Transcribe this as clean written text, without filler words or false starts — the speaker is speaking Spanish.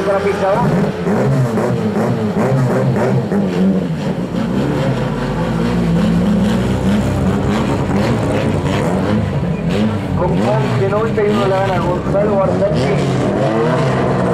la pista, ¿va? Con 11.91 la gana Gonzalo Barzanchi.